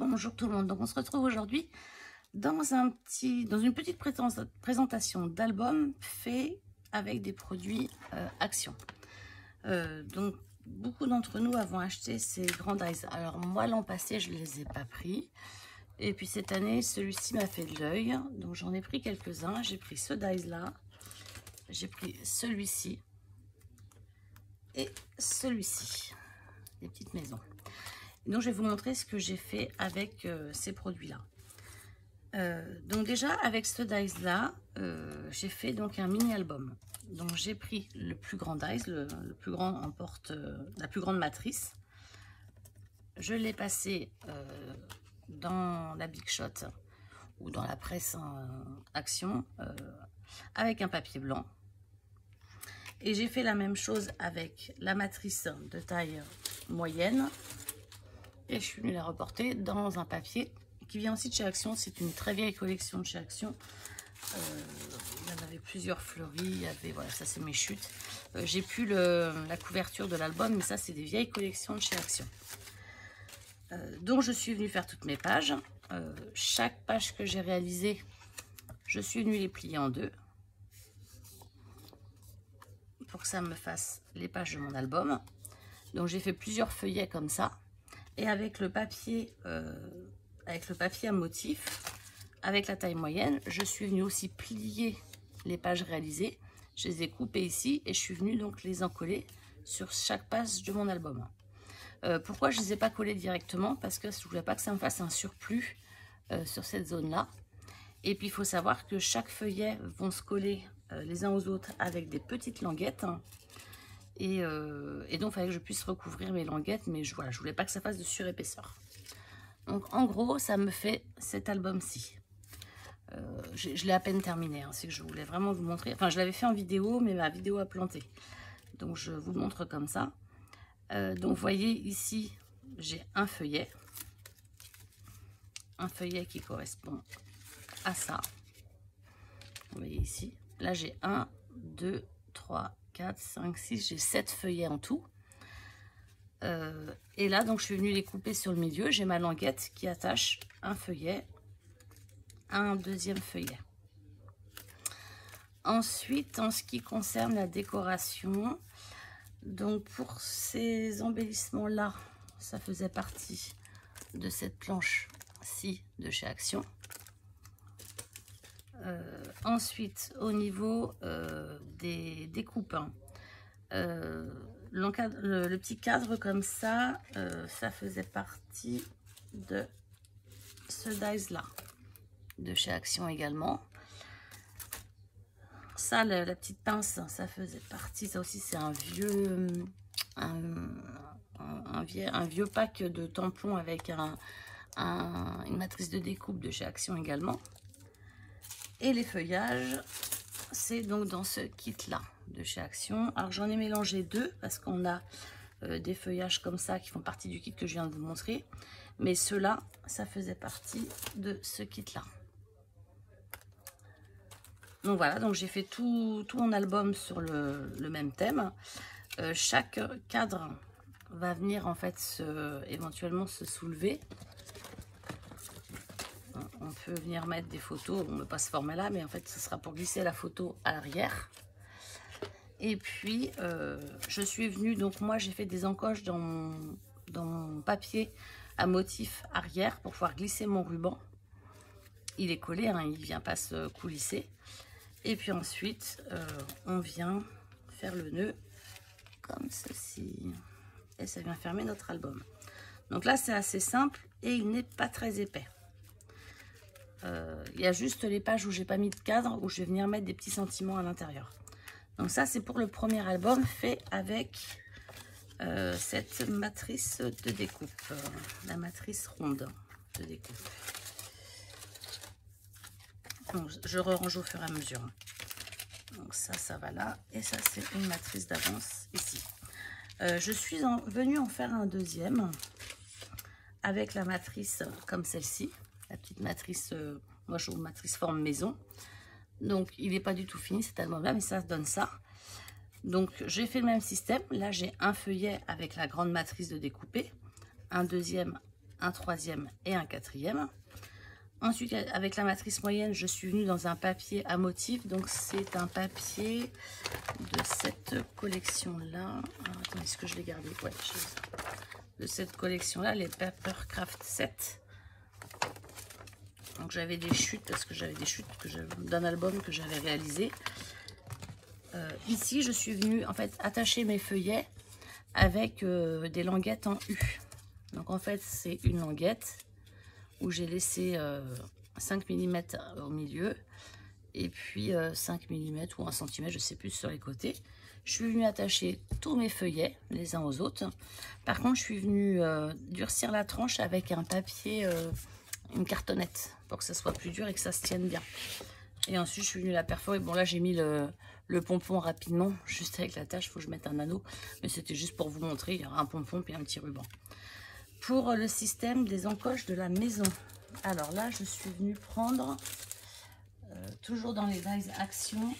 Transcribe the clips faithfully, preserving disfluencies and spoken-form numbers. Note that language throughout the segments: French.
Bonjour tout le monde, donc on se retrouve aujourd'hui dans, un petit, dans une petite présentation d'album fait avec des produits euh, Action. Euh, donc beaucoup d'entre nous avons acheté ces grands dies. Alors moi l'an passé je ne les ai pas pris. Et puis cette année celui-ci m'a fait de l'œil. Donc j'en ai pris quelques-uns. J'ai pris ce dies là. J'ai pris celui-ci. Et celui-ci. Des petites maisons. Donc je vais vous montrer ce que j'ai fait avec euh, ces produits là. Euh, donc déjà avec ce dies là, euh, j'ai fait donc un mini album. Donc j'ai pris le plus grand dies, le, le plus grand emporte euh, la plus grande matrice. Je l'ai passé euh, dans la Big Shot ou dans la presse euh, Action euh, avec un papier blanc. Et j'ai fait la même chose avec la matrice de taille moyenne. Et je suis venue la reporter dans un papier qui vient aussi de chez Action. C'est une très vieille collection de chez Action. Euh, il y en avait plusieurs fleuris. Il y avait, voilà, ça c'est mes chutes. Euh, j'ai plus le, la couverture de l'album, mais ça c'est des vieilles collections de chez Action. Euh, donc je suis venue faire toutes mes pages. Euh, chaque page que j'ai réalisée, je suis venue les plier en deux pour que ça me fasse les pages de mon album. Donc j'ai fait plusieurs feuillets comme ça. Et avec le papier, euh, avec le papier à motif, avec la taille moyenne, je suis venue aussi plier les pages réalisées. Je les ai coupées ici et je suis venue donc les encoller sur chaque page de mon album. Euh, pourquoi je ne les ai pas collées directement? Parce que je ne voulais pas que ça me fasse un surplus euh, sur cette zone-là. Et puis il faut savoir que chaque feuillet vont se coller euh, les uns aux autres avec des petites languettes. Et, euh, et donc il fallait que je puisse recouvrir mes languettes, mais je, voilà, je voulais pas que ça fasse de surépaisseur. Donc en gros ça me fait cet album-ci. Euh, je je l'ai à peine terminé, hein, c'est que je voulais vraiment vous montrer. Enfin je l'avais fait en vidéo, mais ma vidéo a planté. Donc je vous le montre comme ça. Euh, donc vous voyez ici j'ai un feuillet. Un feuillet qui correspond à ça. Vous voyez ici. Là j'ai un, deux, trois, quatre, cinq, six, j'ai sept feuillets en tout. Euh, et là, donc, je suis venue les couper sur le milieu. J'ai ma languette qui attache un feuillet à un deuxième feuillet. Ensuite, en ce qui concerne la décoration, donc pour ces embellissements-là, ça faisait partie de cette planche-ci de chez Action. Euh, ensuite, au niveau euh, des découpes, hein, euh, l'encadre, le, le petit cadre comme ça, euh, ça faisait partie de ce dies là, de chez Action également. Ça, la, la petite pince, ça faisait partie, ça aussi c'est un vieux, un, un, un, vieux, un vieux pack de tampons avec un, un, une matrice de découpe de chez Action également. Et les feuillages, c'est donc dans ce kit-là de chez Action. Alors j'en ai mélangé deux parce qu'on a euh, des feuillages comme ça qui font partie du kit que je viens de vous montrer. Mais ceux-là, ça faisait partie de ce kit-là. Donc voilà, donc j'ai fait tout, tout mon album sur le, le même thème. Euh, chaque cadre va venir en fait se, éventuellement se soulever. On peut venir mettre des photos, on ne met pas ce format-là, mais en fait, ce sera pour glisser la photo à l'arrière. Et puis, euh, je suis venue, donc moi, j'ai fait des encoches dans mon, dans mon papier à motif arrière pour pouvoir glisser mon ruban. Il est collé, hein, il ne vient pas se coulisser. Et puis ensuite, euh, on vient faire le nœud comme ceci. Et ça vient fermer notre album. Donc là, c'est assez simple et il n'est pas très épais. Euh, il y a juste les pages où j'ai pas mis de cadre, où je vais venir mettre des petits sentiments à l'intérieur. Donc ça c'est pour le premier album fait avec euh, cette matrice de découpe, euh, la matrice ronde de découpe. Donc je range au fur et à mesure. Donc ça, ça va là, et ça c'est une matrice d'avance ici. Euh, je suis en, venue en faire un deuxième avec la matrice comme celle-ci. La petite matrice, euh, moi je trouve matrice forme maison. Donc il n'est pas du tout fini cet album-là, mais ça donne ça. Donc j'ai fait le même système. Là j'ai un feuillet avec la grande matrice de découper, un deuxième un troisième et un quatrième. Ensuite, avec la matrice moyenne, je suis venue dans un papier à motif. Donc, c'est un papier de cette collection-là. Attendez, est-ce que je l'ai gardé? Ouais, de cette collection-là, les Papercraft sept. Donc, j'avais des chutes, parce que j'avais des chutes d'un album que j'avais réalisé. Euh, ici, je suis venue, en fait, attacher mes feuillets avec euh, des languettes en U. Donc, en fait, c'est une languette où j'ai laissé euh, cinq millimètres au milieu et puis euh, cinq millimètres ou un centimètre, je ne sais plus, sur les côtés. Je suis venue attacher tous mes feuillets les uns aux autres. Par contre, je suis venue euh, durcir la tranche avec un papier, euh, une cartonnette, pour que ça soit plus dur et que ça se tienne bien. Et ensuite, je suis venue la perforer. Bon, là, j'ai mis le, le pompon rapidement, juste avec la tâche, il faut que je mette un anneau. Mais c'était juste pour vous montrer, il y aura un pompon et un petit ruban. Pour le système des encoches de la maison. Alors là, je suis venue prendre, euh, toujours dans les dies Action,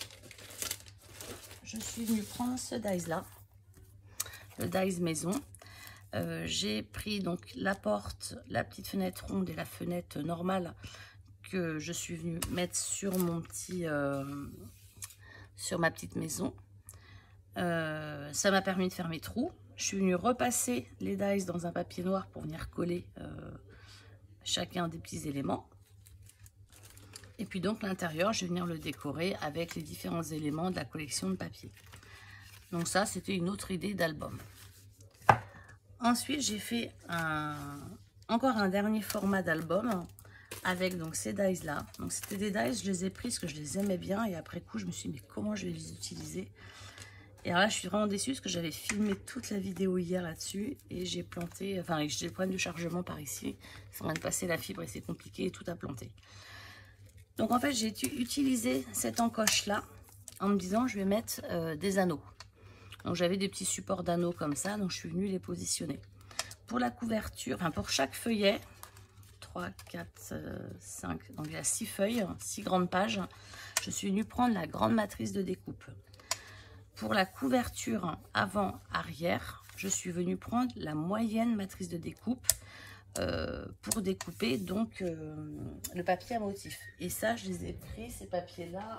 je suis venue prendre ce dies là, le dies maison. Euh, J'ai pris donc la porte, la petite fenêtre ronde et la fenêtre normale que je suis venue mettre sur mon petit, euh, sur ma petite maison. Euh, ça m'a permis de faire mes trous. Je suis venue repasser les dies dans un papier noir pour venir coller euh, chacun des petits éléments. Et puis donc l'intérieur, je vais venir le décorer avec les différents éléments de la collection de papier. Donc ça, c'était une autre idée d'album. Ensuite, j'ai fait un, encore un dernier format d'album avec donc ces dies là. Donc c'était des dies, je les ai pris parce que je les aimais bien et après coup, je me suis dit mais comment je vais les utiliser? Et alors là, je suis vraiment déçue parce que j'avais filmé toute la vidéo hier là-dessus et j'ai planté, enfin, j'ai le problème de chargement par ici. Ça vient de passer la fibre et c'est compliqué et tout a planté. Donc en fait, j'ai utilisé cette encoche-là en me disant, je vais mettre euh, des anneaux. Donc j'avais des petits supports d'anneaux comme ça, donc je suis venue les positionner. Pour la couverture, enfin pour chaque feuillet, trois, quatre, cinq, donc il y a six feuilles, six grandes pages, je suis venue prendre la grande matrice de découpe. Pour la couverture avant-arrière, je suis venue prendre la moyenne matrice de découpe euh, pour découper donc euh, le papier à motif. Et ça, je les ai pris, ces papiers-là,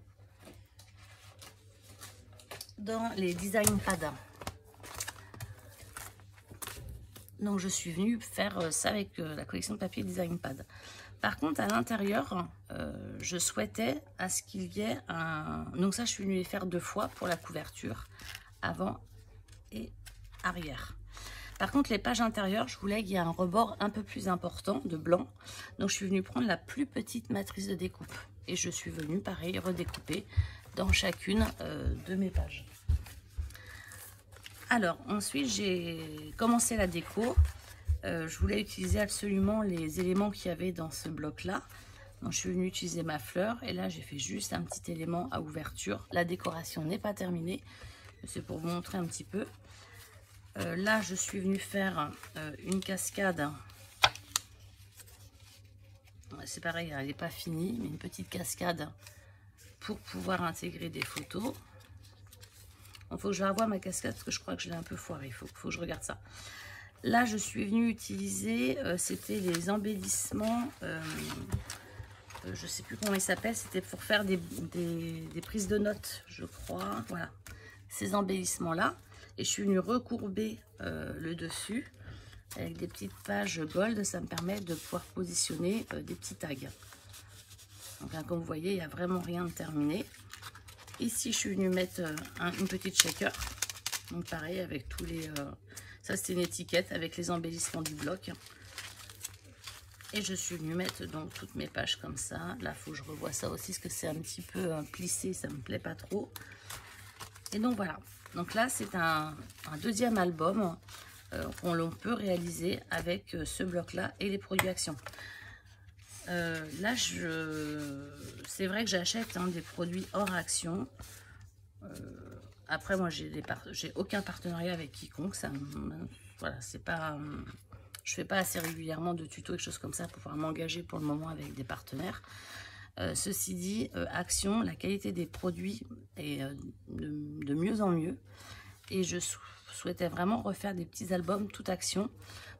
dans les design pads. Donc, je suis venue faire ça avec euh, la collection de papier design pad. Par contre, à l'intérieur, euh, je souhaitais à ce qu'il y ait un... Donc ça, je suis venue les faire deux fois pour la couverture, avant et arrière. Par contre, les pages intérieures, je voulais qu'il y ait un rebord un peu plus important de blanc. Donc, je suis venue prendre la plus petite matrice de découpe. Et je suis venue, pareil, redécouper dans chacune euh, de mes pages. Alors, ensuite, j'ai commencé la déco. Euh, je voulais utiliser absolument les éléments qu'il y avait dans ce bloc-là. Donc, je suis venue utiliser ma fleur. Et là, j'ai fait juste un petit élément à ouverture. La décoration n'est pas terminée. C'est pour vous montrer un petit peu. Euh, là, je suis venue faire euh, une cascade. C'est pareil, elle n'est pas finie, mais une petite cascade pour pouvoir intégrer des photos. Il faut que je revoie ma cascade parce que je crois que je l'ai un peu foirée. Il faut, faut que je regarde ça. Là, je suis venue utiliser, euh, c'était les embellissements, euh, euh, je ne sais plus comment ils s'appellent, c'était pour faire des, des, des prises de notes, je crois. Voilà, ces embellissements-là. Et je suis venue recourber euh, le dessus avec des petites pages gold. Ça me permet de pouvoir positionner euh, des petits tags. Donc là, comme vous voyez, il n'y a vraiment rien de terminé. Ici, je suis venue mettre euh, un, une petite shaker. Donc pareil, avec tous les... Euh, ça, c'était une étiquette avec les embellissements du bloc. Et je suis venue mettre donc toutes mes pages comme ça. Là, il faut que je revoie ça aussi, parce que c'est un petit peu euh, plissé, ça ne me plaît pas trop. Et donc voilà. Donc là, c'est un, un deuxième album euh, qu'on peut réaliser avec euh, ce bloc-là et les produits Action. Euh, là, je... c'est vrai que j'achète hein, des produits hors Action. Euh, après, moi, j'ai par... aucun partenariat avec quiconque. Ça, voilà, c'est pas... Je fais pas assez régulièrement de tutos et choses comme ça pour pouvoir m'engager pour le moment avec des partenaires. Euh, ceci dit, euh, Action, la qualité des produits est euh, de, de mieux en mieux. Et je sou souhaitais vraiment refaire des petits albums tout Action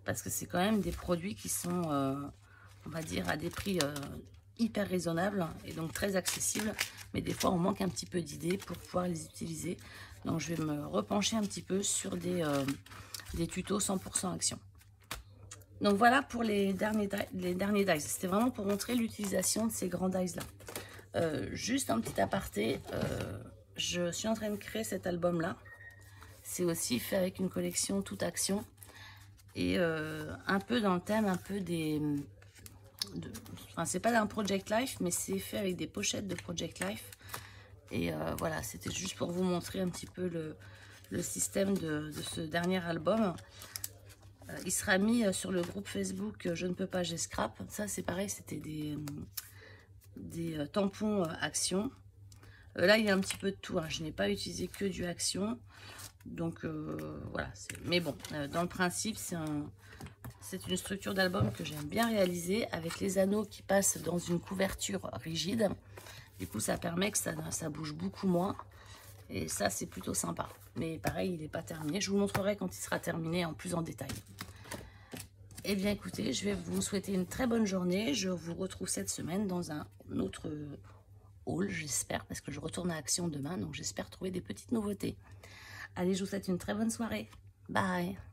parce que c'est quand même des produits qui sont, euh, on va dire, à des prix euh, hyper raisonnables et donc très accessibles. Mais des fois, on manque un petit peu d'idées pour pouvoir les utiliser. Donc, je vais me repencher un petit peu sur des, euh, des tutos cent pour cent action. Donc, voilà pour les derniers, les derniers dies. C'était vraiment pour montrer l'utilisation de ces grands dies-là. Euh, juste un petit aparté, euh, je suis en train de créer cet album-là. C'est aussi fait avec une collection toute action. Et euh, un peu dans le thème, un peu des... De, enfin, c'est pas d'un Project Life, mais c'est fait avec des pochettes de Project Life. Et euh, voilà, c'était juste pour vous montrer un petit peu le, le système de, de ce dernier album. Euh, il sera mis sur le groupe Facebook Je ne peux pas, j'ai scrap. Ça, c'est pareil, c'était des, des euh, tampons euh, action. Euh, là, il y a un petit peu de tout. Hein. Je n'ai pas utilisé que du action. Donc, euh, voilà. Mais bon, euh, dans le principe, c'est un... C'est une structure d'album que j'aime bien réaliser avec les anneaux qui passent dans une couverture rigide. Du coup, ça permet que ça, ça bouge beaucoup moins. Et ça, c'est plutôt sympa. Mais pareil, il n'est pas terminé. Je vous montrerai quand il sera terminé en plus en détail. Eh bien, écoutez, je vais vous souhaiter une très bonne journée. Je vous retrouve cette semaine dans un autre haul, j'espère, parce que je retourne à Action demain. Donc, j'espère trouver des petites nouveautés. Allez, je vous souhaite une très bonne soirée. Bye!